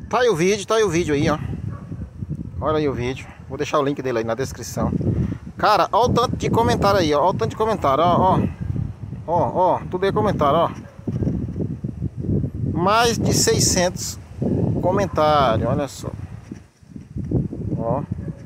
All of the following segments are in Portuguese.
Tá aí o vídeo aí, ó. Olha aí o vídeo. Vou deixar o link dele aí na descrição. Cara, olha o tanto de comentário aí, ó. Olha o tanto de comentário, ó. Ó, tudo aí comentário, ó. Mais de 600 comentários, olha só. Ó.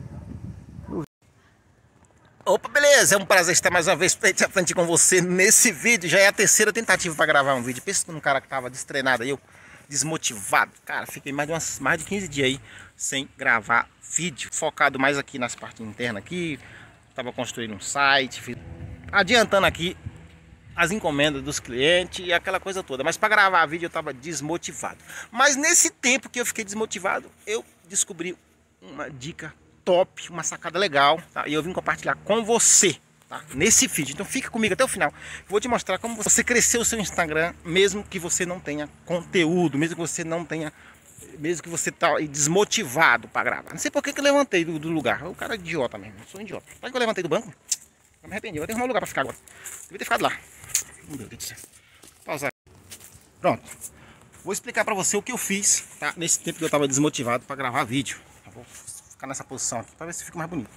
Opa, beleza? É um prazer estar mais uma vez frente com você nesse vídeo. Já é a terceira tentativa para gravar um vídeo. Pensa num cara que tava destreinado aí, eu desmotivado. Cara, fiquei mais de 15 dias aí sem gravar vídeo. Focado mais aqui nas partes internas aqui. Tava construindo um site, adiantando aqui as encomendas dos clientes e aquela coisa toda. Mas para gravar vídeo eu tava desmotivado. Mas nesse tempo que eu fiquei desmotivado, eu descobri uma dica top, uma sacada legal, tá? E eu vim compartilhar com você, tá? Nesse vídeo. Então fica comigo até o final. Vou te mostrar como você crescer o seu Instagram, mesmo que você não tenha conteúdo, mesmo que você não tenha, mesmo que você tá desmotivado para gravar. Não sei por que eu levantei do lugar. O cara é idiota mesmo, eu sou um idiota. Sabe que eu levantei do banco? Eu me arrependi, vou ter que arrumar um lugar para ficar agora. Devia ter ficado lá. Meu Deus do céu. Pausar. Pronto. Vou explicar para você o que eu fiz, tá? Nesse tempo que eu tava desmotivado para gravar vídeo. Vou ficar nessa posição aqui para ver se fica mais bonito.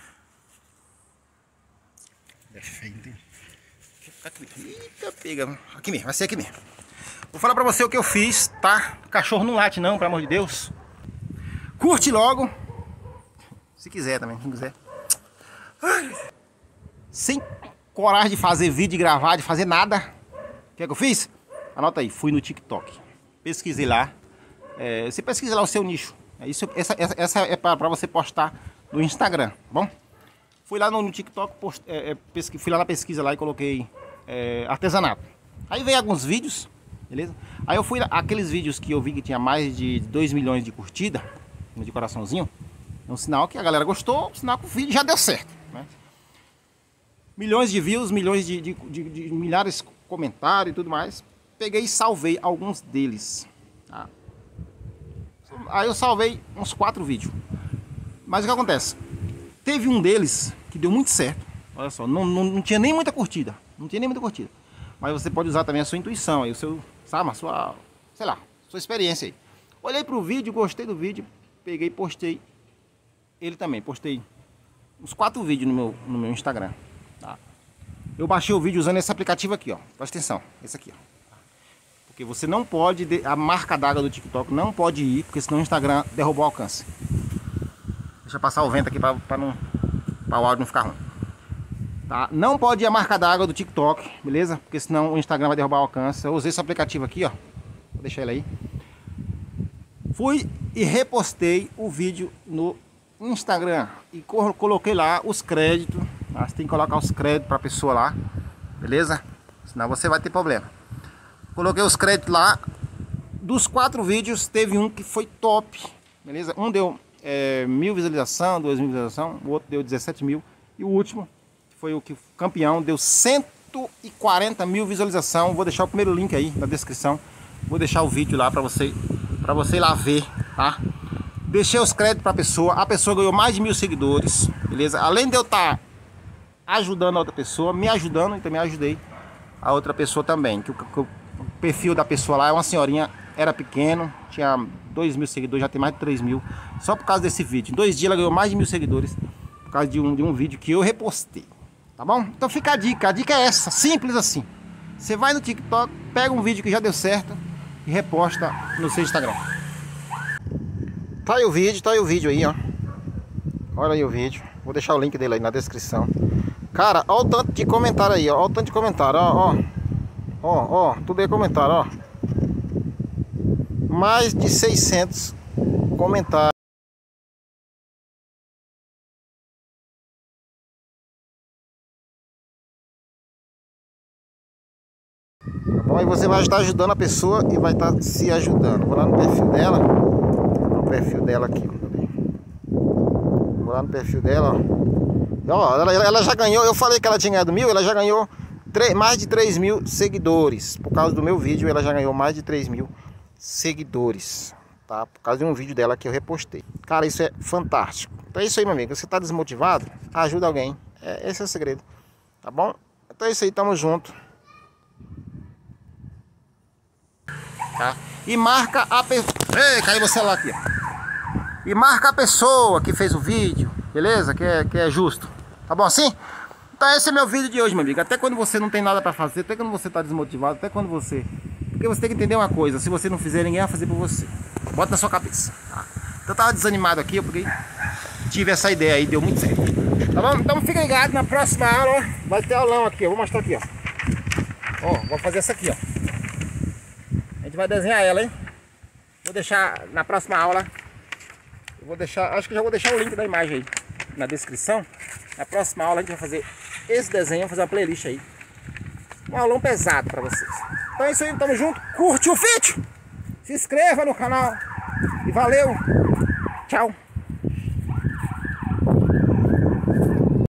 É feio, entende? Eita, pega. Aqui mesmo, vai ser aqui mesmo. Vou falar para você o que eu fiz, tá? Cachorro não late não, pelo amor de Deus. Curte logo. Se quiser também, se não quiser. Sem coragem de fazer vídeo, de gravar, de fazer nada. O que é que eu fiz? Anota aí, fui no TikTok. Pesquisei lá. Você pesquisa lá o seu nicho. Essa é para você postar no Instagram, bom? Fui lá no TikTok, fui lá na pesquisa lá e coloquei artesanato. Aí veio alguns vídeos, beleza? Aí eu fui aqueles vídeos que eu vi que tinha mais de 2 milhões de curtida, de coraçãozinho. É um sinal que a galera gostou, um sinal que o vídeo já deu certo, né? Milhões de views, milhões de milhares de comentários e tudo mais. Peguei e salvei alguns deles, tá? Aí eu salvei uns 4 vídeos. Mas o que acontece? Teve um deles que deu muito certo. Olha só, não tinha nem muita curtida. Não tinha nem muita curtida. Mas você pode usar também a sua intuição, aí o seu, sabe, a sua, sei lá, sua experiência aí. Olhei pro vídeo, gostei do vídeo, peguei e postei ele também. Postei uns 4 vídeos no meu Instagram, tá? Eu baixei o vídeo usando esse aplicativo aqui, ó. Presta atenção, esse aqui, ó. Porque você não pode, a marca d'água do TikTok não pode ir, porque senão o Instagram derrubou o alcance. Deixa eu passar o vento aqui para o áudio não ficar ruim. Tá? Não pode ir a marca d'água do TikTok, beleza? Porque senão o Instagram vai derrubar o alcance. Eu usei esse aplicativo aqui, ó. Vou deixar ele aí. Fui e repostei o vídeo no Instagram e coloquei lá os créditos. Tá? Você tem que colocar os créditos para a pessoa lá, beleza? Senão você vai ter problema. Coloquei os créditos lá. Dos 4 vídeos, teve um que foi top, beleza? Um deu 1.000 visualizações, 2.000 visualizações, o outro deu 17 mil. E o último, que foi o que campeão, deu 140 mil visualizações. Vou deixar o primeiro link aí na descrição. Vou deixar o vídeo lá para você ir lá ver, tá? Deixei os créditos para a pessoa ganhou mais de 1.000 seguidores, beleza? Além de eu estar ajudando a outra pessoa, me ajudando, e também ajudei a outra pessoa também. O perfil da pessoa lá é uma senhorinha, era pequeno, tinha 2.000 seguidores, já tem mais de 3.000, só por causa desse vídeo. Em 2 dias ela ganhou mais de 1.000 seguidores, por causa de um vídeo que eu repostei, tá bom? Então fica a dica é essa, simples assim. Você vai no TikTok, pega um vídeo que já deu certo e reposta no seu Instagram. Tá aí o vídeo aí, ó. Olha aí o vídeo, vou deixar o link dele aí na descrição. Cara, olha o tanto de comentário aí, ó. Olha o tanto de comentário, ó, tudo aí comentário, ó. Mais de 600 comentários. Tá bom? E você vai estar ajudando a pessoa e vai estar se ajudando. Vou lá no perfil dela. O perfil dela aqui. Vou lá no perfil dela, ó. Ela já ganhou, eu falei que ela tinha ganhado 1.000, ela já ganhou mais de 3.000 seguidores. Por causa do meu vídeo, ela já ganhou mais de 3.000 seguidores, tá? Por causa de um vídeo dela que eu repostei. Cara, isso é fantástico. Então é isso aí, meu amigo. Você tá desmotivado? Ajuda alguém. Esse é o segredo, tá bom? Então é isso aí, tamo junto. Tá? e marca a pessoa. Ei, caiu o celular aqui, ó. E marca a pessoa que fez o vídeo, beleza? Que é justo. Tá bom assim? Então esse é meu vídeo de hoje, meu amigo. Até quando você não tem nada pra fazer, até quando você tá desmotivado, até quando você... Porque você tem que entender uma coisa, se você não fizer, ninguém vai fazer por você. Bota na sua cabeça, tá? Então eu tava desanimado aqui, porque tive essa ideia aí, deu muito certo. Tá bom? Então fica ligado, na próxima aula, ó, vai ter aulão aqui, ó. Vou mostrar aqui, ó. Ó, vou fazer essa aqui, ó. A gente vai desenhar ela, hein? Vou deixar na próxima aula. Eu vou deixar, acho que já vou deixar o link da imagem aí na descrição. Na próxima aula a gente vai fazer esse desenho, vou fazer uma playlist aí. Um aulão pesado pra vocês. Então é isso aí, tamo junto. Curte o vídeo, se inscreva no canal e valeu. Tchau.